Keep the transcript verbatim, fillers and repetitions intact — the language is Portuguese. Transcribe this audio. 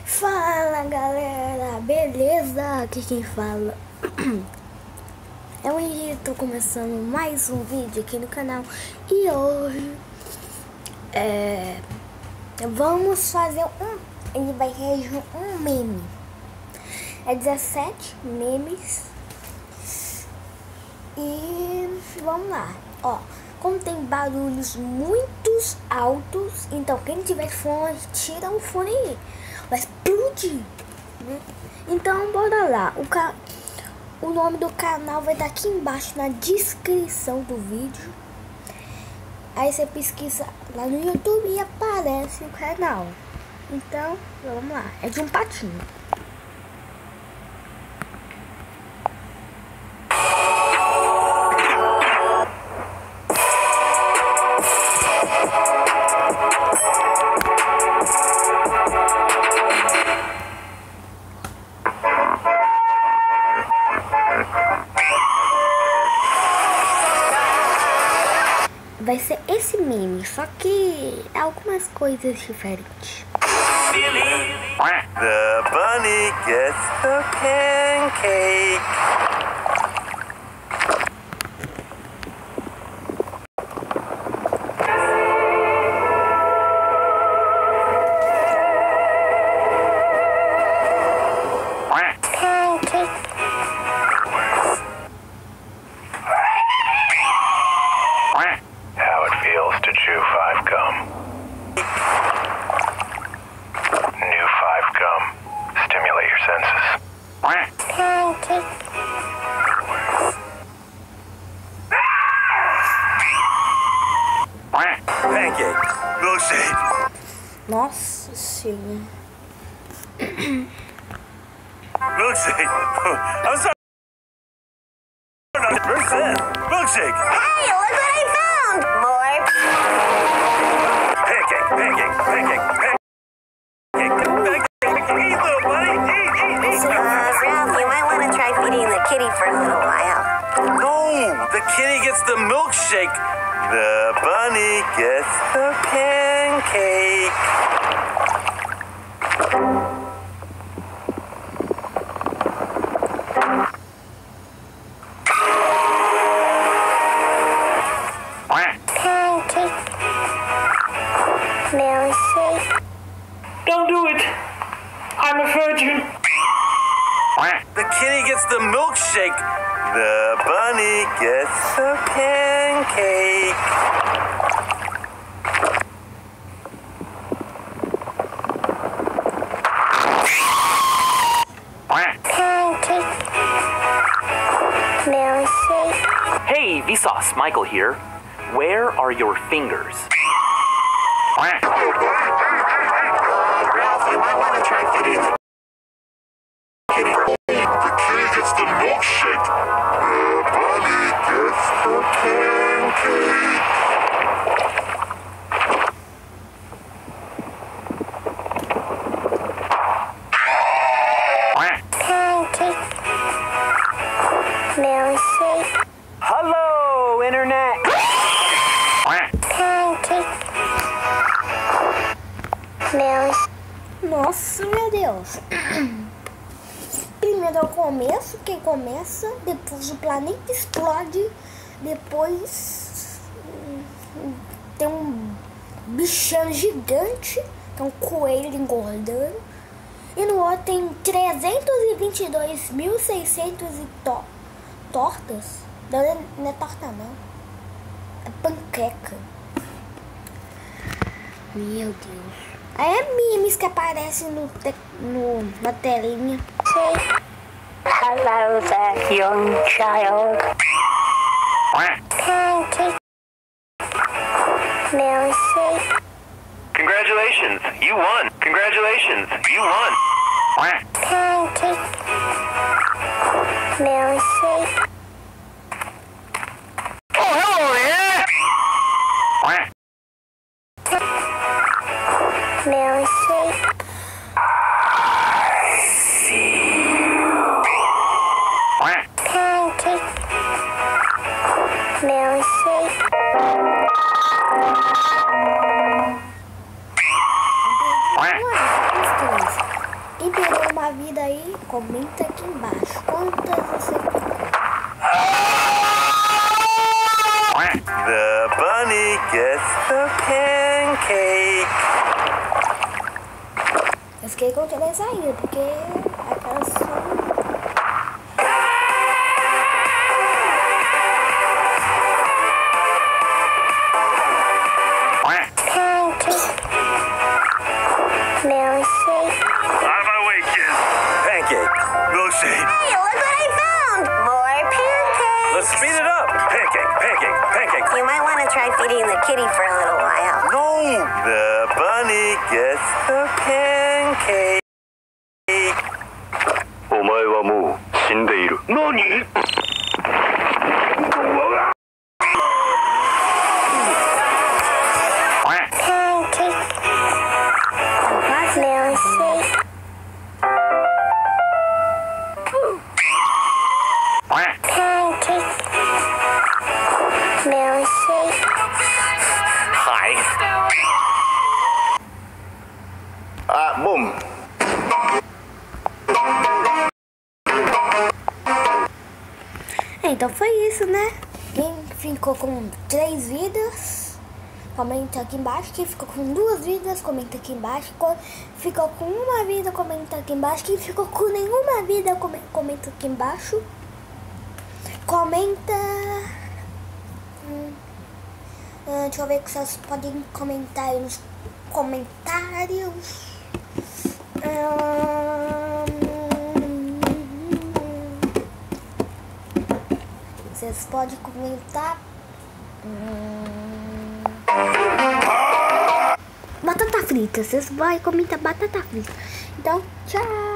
Fala galera, beleza? Aqui quem fala é o Henrique, tô começando mais um vídeo aqui no canal. E hoje é, vamos fazer um, ele vai reagir um meme. É dezessete memes. E vamos lá, ó. Como tem barulhos muito altos, então quem tiver fone, tira o fone aí. Vai explodir, né? Então bora lá. O, ca... o nome do canal vai estar aqui embaixo na descrição do vídeo. Aí você pesquisa lá no YouTube e aparece o canal. Então vamos lá. É de um patinho. Vai ser esse meme, só que algumas coisas diferentes. The bunny gets the pancake. How it feels to chew five gum. New five gum. Stimulate your senses. Pancake. Milkshake. Nossa senhora. Milkshake. I'm sorry. Where's that? Milkshake. Hey, look what I found! More. Pancake. Pancake. Pancake. Pancake. Pancake. Eat, little buddy. Eat, eat, eat. Uh, Ralph, you might want to try feeding the kitty for a little while. No, the kitty gets the milkshake. The bunny gets the pancake. Pancake. Milkshake. Don't do it! I'm a virgin! The kitty gets the milkshake. The bunny gets the pancake. Pancake. Milkshake. Hey, Vsauce, Michael here. Where are your fingers? Ralph, you might want to try feeding the kitty. The kitty gets the milkshake. The bunny gets the pancake. Pancake. Milkshake. Hello, Internet! Pancake. Milkshake. Nossa, meu Deus. Primeiro é o começo, que começa, depois o planeta explode, depois hum, tem um bichão gigante, que é um coelho engordando, e no outro tem trezentos e vinte e dois mil e seiscentos e to tortas. Não é, não é torta não, é panqueca. Meu Deus. Aí é memes que aparecem no, te no, na telinha. Hello there, young child. Pancake. Milkshake. Congratulations, you won. Congratulations, you won. Pancake. Milkshake. Oh, hello there. Milkshake. Pancake. Milkshake. a vida aí, comenta aqui embaixo. Quantas você ficou? The bunny gets the pancake. Eu fiquei com três ainda, porque a canção... Milkshake. Out of my way, kid. Pancake. Milkshake. Hey, look what I found! More pancakes! Let's speed it up. Pancake, pancake, pancake. You might want to try feeding the kitty for a little while. No! The bunny gets the pancake. お前はもう死んでいる。何？ Pancake. Milkshake. Pancake. Milkshake. Hi. Ah, boom. Então foi isso, né? Quem ficou com três vidas, comenta aqui embaixo. Quem ficou com duas vidas, comenta aqui embaixo. Quem ficou com uma vida, comenta aqui embaixo. Quem ficou com nenhuma vida, comenta aqui embaixo. Comenta... Hum, deixa eu ver o que vocês podem comentar aí nos comentários. Hum, Vocês podem comentar. Hum... Batata frita. Vocês vão comentar batata frita. Então, tchau.